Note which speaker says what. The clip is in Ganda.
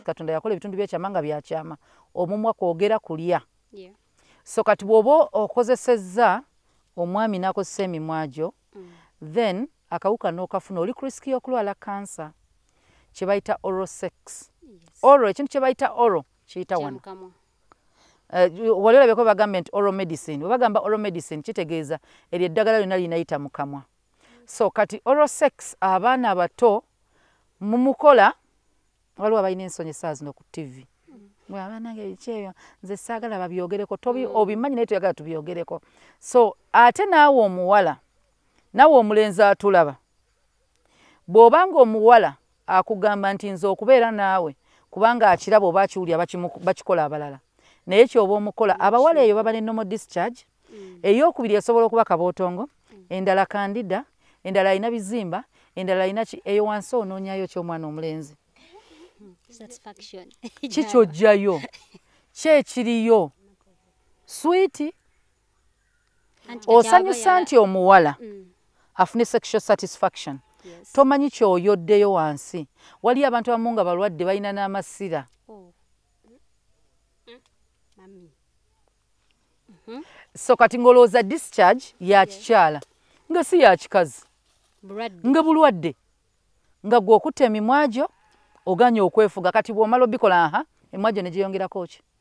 Speaker 1: Katonda yakola ebitundu by'ekyama nga byakyama omumwa kwogera kulya so kati bw'oba okozesezza omwami n'akozesa emimwa gyo then akawuka n'okafuna oli ku risiki y'okulwala kansa kye bayita oral sex oral ekintu kye bayita oral kiyita wano wali olabyeko bagamba nti oral medicine bwe bagamba oral medicine kitegeeza eryo eddagala lyonna linayita mu kamwa so kati oral sex abaana abato mumukola waliwo abalina ensonyi saa zino ku tv abanange ekyeyo nze saagala babyogereko obimanyi naye toyagala tubyogereko so ate naawe omuwala naawe omulenzi atulaba bw'obanga omuwala akugamba nti nze okubeera naawe kubanga akiraba oba akiwulira bakikola abalala naye kyoba omukola abawala eyo baba ne normal discharge eyokubiri esobola okuba kabootongo endala kandida endala alina bizimba endala alina eyo wansi onoonyayo ky'omwana omulenzi kikyojjayo kyekiriyo switi osanyusa nti omuwala afune sexual satisfaction tomanyi kyoyoddeyo wansi wali abantu abamu nga balwadde balina n'amasira so kati ng'olowooza discharge ya kikyala nga si ya kikazi nga bulwadde nga gwe okutta emimwa gyo oganya okwefuga kati bw'omala obikola emimwa gyo ne gyeyongerako ki